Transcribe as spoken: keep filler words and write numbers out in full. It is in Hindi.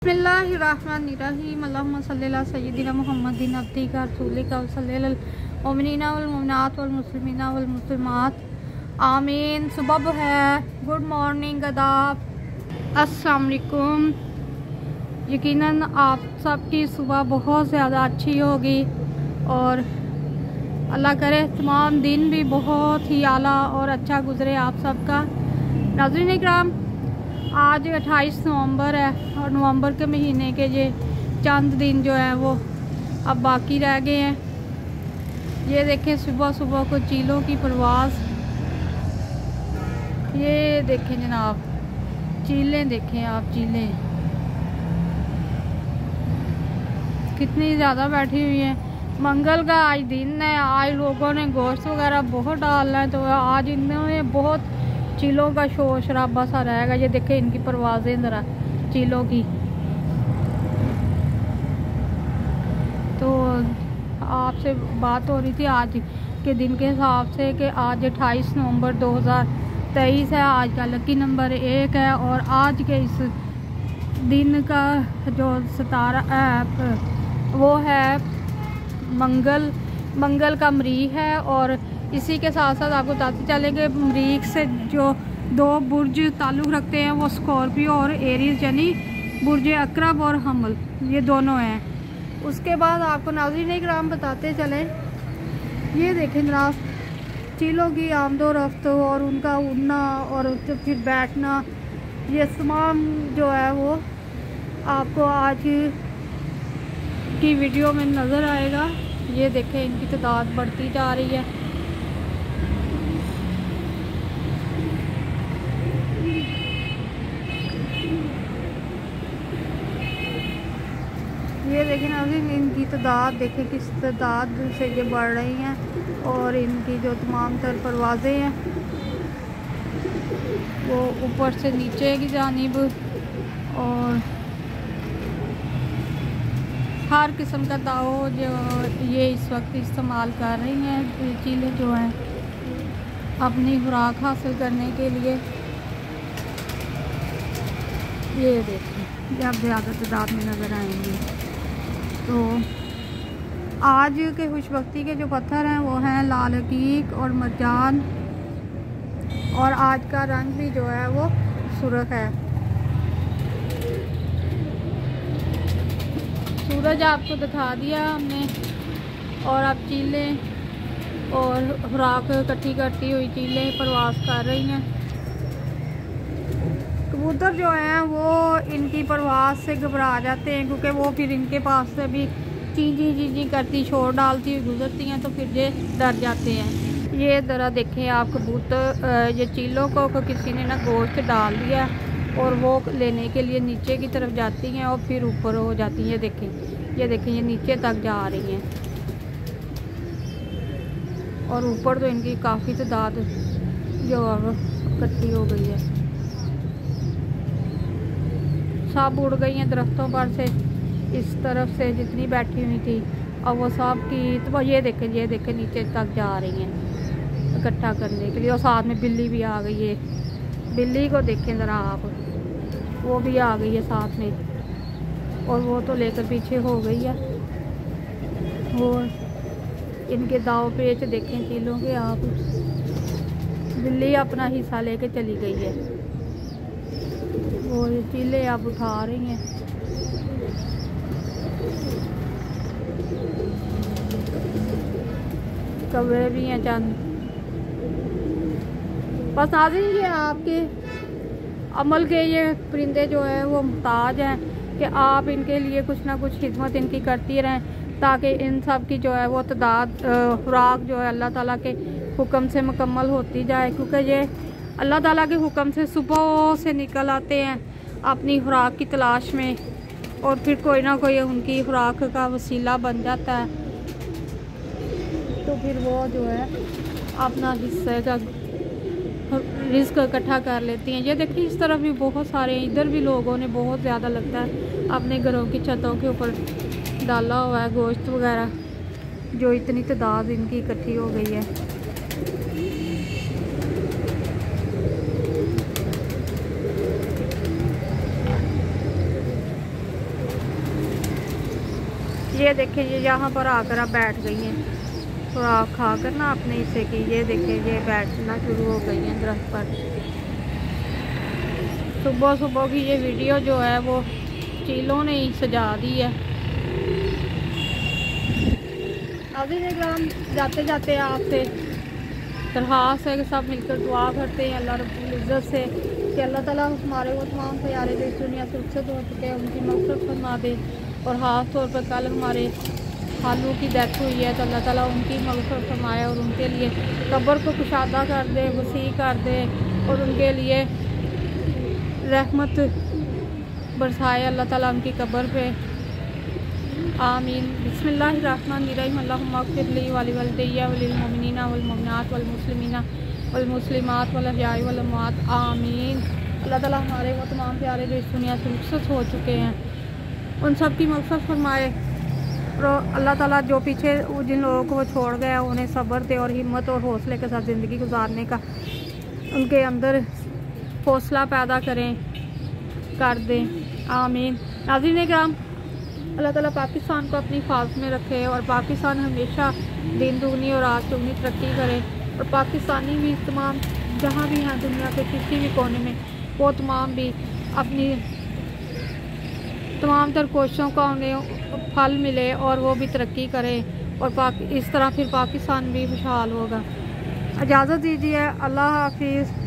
बिस्मिल्लाहिर्रहमानिर्रहीम अल्लाहुम्मा सल्ली अला सय्यिदिना मुहम्मदिन अब्दिका रसूलिका व सल्लिल मुमिनीना वल मुमिनात वल मुस्लिमीना वल मुस्लिमात आमीन। सुबह है, गुड मॉर्निंग, आदाब, अस्सलाम वालेकुम। यकीनन आप सबकी सुबह बहुत ज़्यादा अच्छी होगी और अल्लाह करे तमाम दिन भी बहुत ही आला और अच्छा गुजरे आप सबका। नाज़रीन इकराम, आज अट्ठाईस नवंबर है और नवंबर के महीने के ये चंद दिन जो है वो अब बाकी रह गए हैं। ये देखें सुबह सुबह को चीलों की परवाज़, ये देखें जनाब, चीलें देखें आप, चीलें कितनी ज़्यादा बैठी हुई हैं। मंगल का आज दिन है, आज लोगों ने गोश्त वगैरह बहुत डालना है, तो आज इनमें बहुत चीलों का शोर शराबा सा रहेगा। ये देखें इनकी परवाज़ें ज़रा चीलों की। तो आपसे बात हो रही थी आज के दिन के हिसाब से कि आज अट्ठाईस नवंबर दो हज़ार तेईस है, आज का लकी नंबर एक है और आज के इस दिन का जो सितारा ऐप वो है मंगल, मंगल का मरीख है। और इसी के साथ साथ आपको बताते चलेंगे मरीख से जो दो बुर्ज ताल्लुक़ रखते हैं वो स्कॉर्पियो और एरीज, यानी बुर्ज अकरब और हमल, ये दोनों हैं। उसके बाद आपको नाज़रीन इकराम बताते चलें, ये देखें जनाब चीलों की आमदोरफ्त और उनका उड़ना और फिर बैठना, ये तमाम जो है वो आपको आज की वीडियो में नज़र आएगा। ये देखें इनकी तादाद बढ़ती जा रही है। ये देखें ना, अभी इनकी तादाद देखें किस तादाद से ये बढ़ रही हैं और इनकी जो तमाम तर परवाज़ें हैं वो ऊपर से नीचे की जानिब और हर किस्म का दाव जो ये इस वक्त इस्तेमाल कर रही हैं चीलें जो हैं अपनी खुराक हासिल करने के लिए। ये देखें जब ज़्यादा तादाद में नज़र आएंगी। तो आज के खुशबख्ती के जो पत्थर हैं वो हैं लाल हकीक और मरजान, और आज का रंग भी जो है वो सुर्ख है। सूरज आपको दिखा दिया हमने और अब चीलें और खुराक इकट्ठी करती हुई चीलें परवास कर रही हैं। कबूतर जो हैं वो इनकी परवास से घबरा जाते हैं क्योंकि वो फिर इनके पास से भी चींची चींची करती शोर डालती हुई गुजरती हैं, तो फिर ये डर जाते हैं। ये ज़रा देखें आप कबूतर, ये चीलों को, को किसी ने ना गोश्त डाल दिया और वो लेने के लिए नीचे की तरफ जाती हैं और फिर ऊपर हो जाती हैं। ये देखें, ये देखें ये नीचे तक जा रही हैं और ऊपर तो इनकी काफ़ी तादाद जो अब इकट्ठी हो गई है। सब उड़ गई हैं दरख्तों पर से, इस तरफ से जितनी बैठी हुई थी और वो सब की, तो ये देखें, ये देखें नीचे तक जा रही हैं इकट्ठा करने के लिए। और साथ में बिल्ली भी आ गई है, बिल्ली को देखें ज़रा आप, वो भी आ गई है साथ में और वो तो लेकर पीछे हो गई है। वो इनके दाव पेच देखें चीलों के आप, बिल्ली अपना हिस्सा लेके चली गई है, वो चीलें अब उठा रही हैं। कौवे भी हैं चंद। बस नाज़रीन ये आपके अमल के ये परिंदे जो है वो मुहताज हैं कि आप इनके लिए कुछ ना कुछ खिदमत इनकी करती रहें ताकि इन सब की जो है वो तादाद खुराक जो है अल्लाह ताला के हुक्म से मुकम्मल होती जाए, क्योंकि ये अल्लाह ताला के हुक्म से सुबह से निकल आते हैं अपनी खुराक की तलाश में और फिर कोई ना कोई उनकी खुराक का वसीला बन जाता है, तो फिर वो जो है अपना हिस्से का रिस्क इकट्ठा कर लेती हैं। ये देखिए इस तरफ भी बहुत सारे, इधर भी लोगों ने बहुत ज़्यादा लगता है अपने घरों की छतों के ऊपर डाला हुआ है गोश्त वगैरह, जो इतनी तादाद इनकी इकट्ठी हो गई है। ये देखिए ये यहाँ पर आकर अब बैठ गई हैं, थोड़ा तो खा कर ना अपने हिस्से की। ये देखिए ये बैठना शुरू हो गई हैं दरख्त पर। सुबह सुबह की ये वीडियो जो है वो चीलों ने ही सजा दी है। नाज़रीन इकराम, जाते जाते आपसे दरख्वास्त है कि सब मिलकर दुआ करते हैं अल्लाह रब्बुल इज़्ज़त से कि अल्लाह ताला हमारे वो तमाम प्यारे जो इस दुनिया से रुखसत हो चुके हैं उनकी मग़फ़िरत फरमा दे। और ख़ास तौर पर कल हमारे खालू की डेथ हुई है तो अल्लाह ताला उनकी मग़फ़िरत फरमाए और उनके लिए कब्र को कुशादा कर दे, वसी कर दे और उनके लिए रहमत बरसाए अल्लाह ताला उनकी कब्र पे। आमीन। बिस्मिल्लाहिर्रहमानिर्रहीम। अल्लाहुम्मा अग़फ़िर ली व लिवालिदैया व लिलमुमिनीना वल मुमिनात वल मुस्लिमीना वल मुस्लिमात वल अहयाई वल अमवात। आमीन। अल्लाह ताला हमारे वो तमाम प्यारे जो इस दुनिया से रुखसत हो चुके हैं उन सब की मग़फ़िरत फरमाए और अल्लाह ताला जो पीछे जिन लोगों को वो छोड़ गया उन्हें सब्र दे और हिम्मत और हौसले के साथ ज़िंदगी गुजारने का उनके अंदर हौसला पैदा करें कर दें। आमीन। नाज़रीन इकराम, अल्लाह ताला पाकिस्तान को अपनी हिफाज़त में रखे और पाकिस्तान हमेशा दिन दुगनी और रात चौगनी तरक्की करे और पाकिस्तानी भी तमाम जहाँ भी हैं दुनिया के किसी भी कोने में वो तमाम भी अपनी तमाम तर कोशिशों का उन्हें फल मिले और वो भी तरक्की करें और पाक इस तरह फिर पाकिस्तान भी खुशहाल होगा। इजाज़त दीजिए। अल्लाह हाफिज़।